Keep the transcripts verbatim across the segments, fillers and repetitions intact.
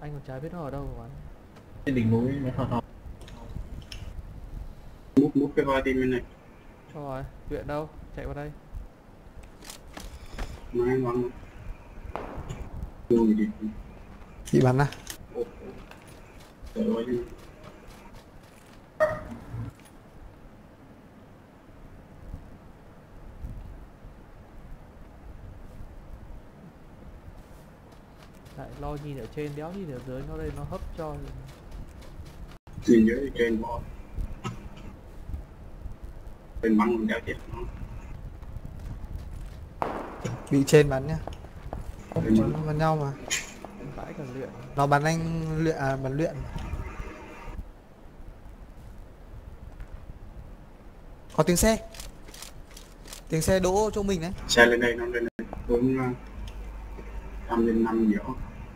Anh còn chả biết nó ở đâu mà. Trên đỉnh núi nó thò thò. Mút mút cái voi tim bên này. Cho rồi, Luyện đâu? Chạy vào đây. Mà anh vâng. Rồi đi. Bị bắn à? Trời ơi. Lại lo nhìn ở trên, đéo nhìn ở dưới, nó đây nó hấp cho. Nhìn dưới trên bỏ. Bên bắn mình đéo chết nó. Bị trên bắn nhá. Nó bắn nhau mà. Vãi cả Luyện. Nó bắn anh Luyện à, bắn Luyện. Có tiếng xe. Tiếng xe đỗ chỗ mình đấy. Xe lên đây, nó lên đây. Hướng năm lên năm giữa.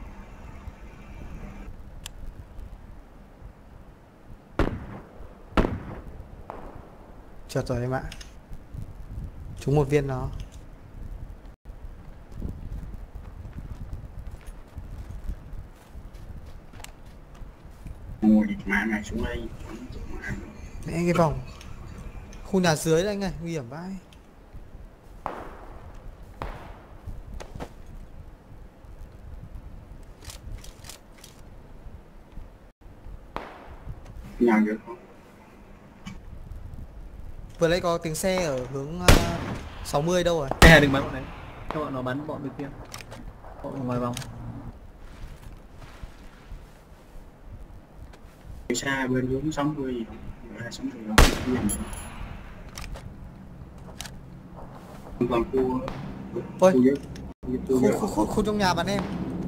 Trượt rồi em ạ. Trúng một viên nó. Ngồi mã này xuống đây. Mẹ cái vòng. Khu nhà dưới đấy anh ơi, nguy hiểm vãi. Nhà được không? Vừa lấy có tiếng xe ở hướng uh, sáu mươi đâu rồi? Ê, đừng bắn bọn đấy. Cho bọn nó bắn bọn bên kia. Bọn ngoài vòng. Xa bên hướng sáu mươi gì không? Rồi sáu mươi không còn khu. Ôi, khu, khu, khu, khu, khu, khu trong nhà bắn em.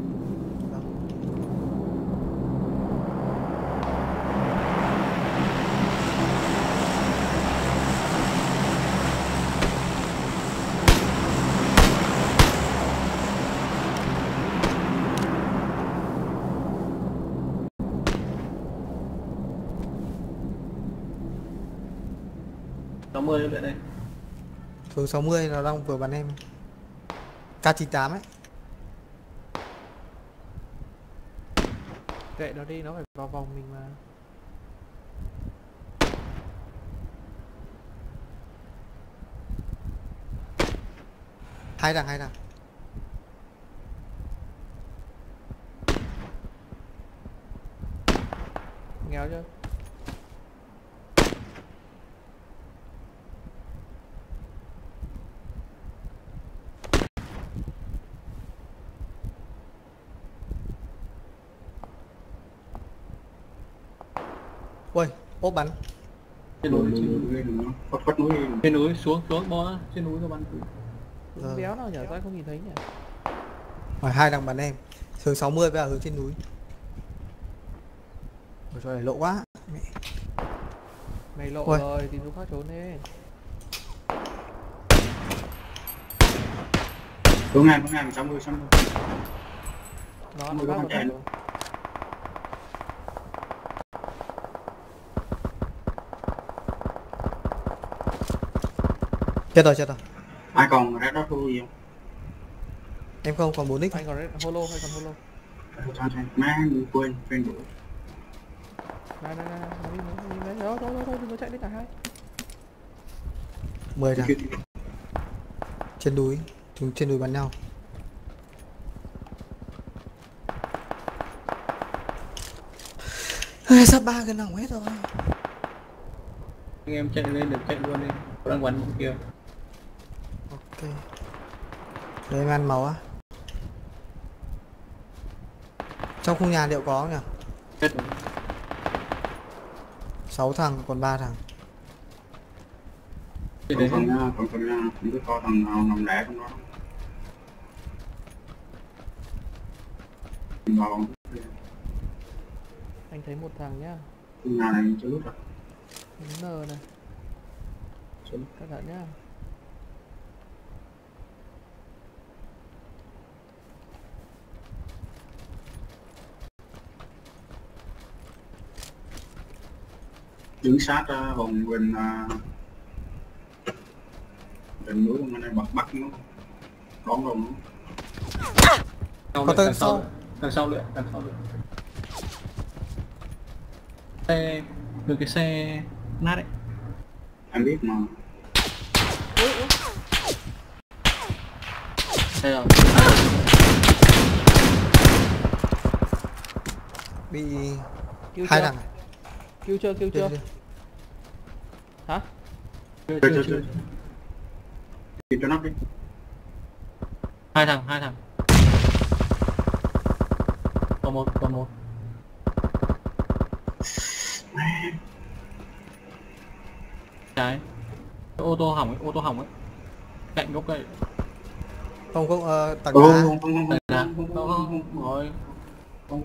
sáu mươi nữa đây. Hướng sáu mươi nó đang vừa bắn em. K chín tám ấy. Kệ nó đi, nó phải vào vòng mình mà. Hai đằng, hai đằng. Nghèo chưa? Ôi, ốp bắn. Trên núi, trên núi nó phát phát núi. trên núi xuống xuống bó trên núi nó bắn. Ờ. Béo nào nhở, sao không nhìn thấy nhỉ? Ngoài hai đằng bắn em. Hướng sáu mươi với hướng trên núi. Ôi trời lộ quá. Mẹ. Mày lộ Ôi. rồi, tìm chỗ khác trốn đi. Hướng hai, hướng hai, sáu mươi, sáu mươi. Nó nó bắt vào rồi. Chết rồi, chết rồi. Ai còn ra đó thôi gì không? Em không, còn bốn x. Anh còn holo hay còn holo? Má người quên, quên đuổi. Này này này, nó đi nó đi đấy. Đó, thôi thôi thôi, đừng có chạy đến cả hai. mười thằng. Trên núi, chúng trên núi bắn nhau. Ê, sắp ba cái nòng hết rồi. Anh em chạy lên được chạy luôn đi. Đang bắn bên kia. Ok. Đây em ăn máu á. Trong khu nhà liệu có không nhỉ? Hết rồi. sáu thằng, còn ba thằng. Còn phần nha, còn phần nha, không biết coi thằng nào nằm lẻ trong đó. Vào. Anh thấy một thằng nhá. Nhà này chưa lúc rồi. N này. Cẩn thận nhá. Đứng sát uh, vùng bên uh, bên núi bên này bắt bắt nó đón đầu nó. Có tên sau. đằng sau lượn, đằng sau lượn. Xe, từ cái xe nát đấy. Em biết mà. Ui, ui. Đây rồi. Bị Kêu hai chưa? thằng. Kêu chưa, kêu chưa? Hả? Chưa, Chơi chưa, chơi chưa. chơi. Kịp cho nó đi. Hai thằng, hai thằng. Còn một, còn một. Trái. Cái ô tô hỏng ấy, ô tô hỏng ấy. Cạnh gốc cây. Không không ờ, tầng Không đá. không không không Đây là, không không, không không, không không, rồi. không.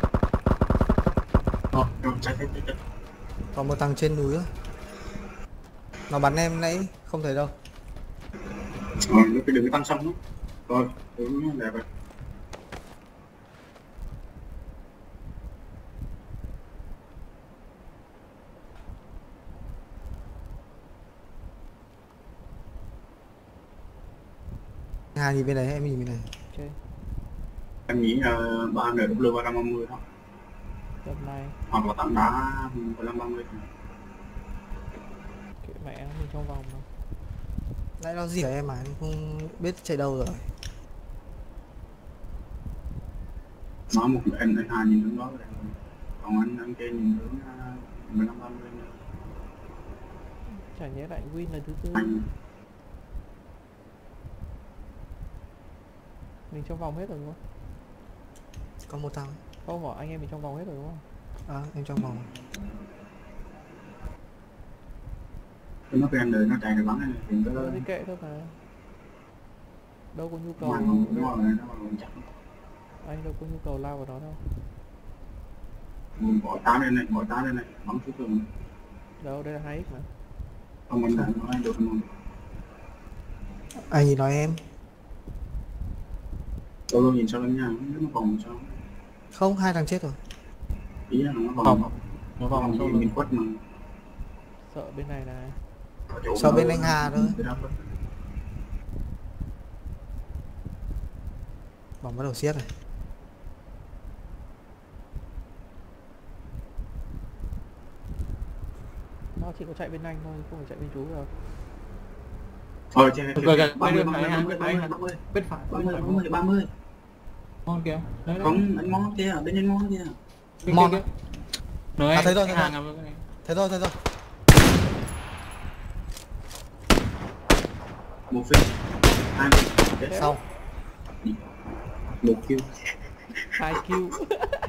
Ờ. Rồi chạy chạy chạy chạy. Còn một thằng trên núi á. Nó bắn em nãy không thấy đâu. Rồi nó cái đường cái tăng sông đó. Rồi, đúng đẹp rồi. Hai nhìn bên này, em nhìn bên này. Ok. Em nghĩ uh, ba nửa W ba trăm ba mươi thôi. Tầm này Hoặc là tảng đá mười lăm ba mươi. kệ mẹ mình trong vòng mà. Nãy nó rỉa em mà em không biết chạy đâu rồi. Nó một anh anh hai nhìn hướng đó rồi. Còn anh anh kia nhìn hướng uh, mười lăm ba mươi nữa. Chả nhẽ lại win lần thứ tư. Anh Mình trong vòng hết rồi đúng không? Có một thằng. Không bỏ anh em mình trong vòng hết rồi đúng không? À, em trong vòng. nó quen đời nó chạy được bắn này thì nó Ờ, thì kệ thôi mà. Đâu có nhu cầu. mà nó nó mà nó mà chặt Anh đâu có nhu cầu lao vào đó đâu. mình bỏ tá lên này bỏ tá lên này bắn xuống tường Đâu, đây là hai x mà. không mình đã nói được không Anh nhìn nói em. tôi luôn nhìn sau lưng nha nó còn sao Không, hai thằng chết rồi. ý là nó còn Vòng. Nó vòng còn sâu mình lưng. quất mà Sợ bên này này. Sau bên anh Hà thôi. Bóng bắt đầu xiết này. Nó chỉ có chạy bên anh thôi, không phải chạy bên chú được. ờ chơi Rồi, rồi, ba mươi bên ba phải, mươi ba hai, mươi hai. ba mươi Bên phải, ba bên mươi phải. ba mươi ba mươi Con kìa. Đấy, đấy. không anh ngó kia bên anh ngó kia Bên Mon kia, á. kia. Đấy, À, thấy rồi, thấy hàng rồi. à, bên này. Thấy rồi, thấy rồi. một phim hai Sau. một kill Hai kill.